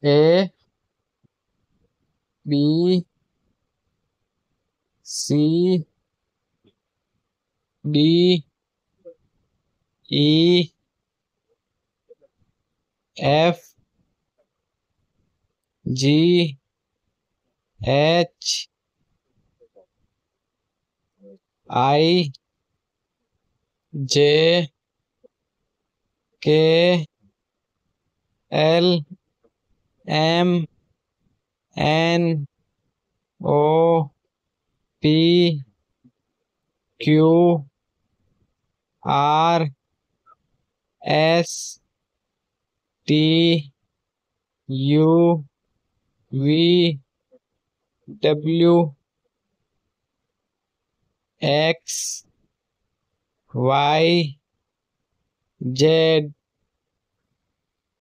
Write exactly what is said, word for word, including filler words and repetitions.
A B C D E F G H I J K L M N O P Q R S T U V W X Y Z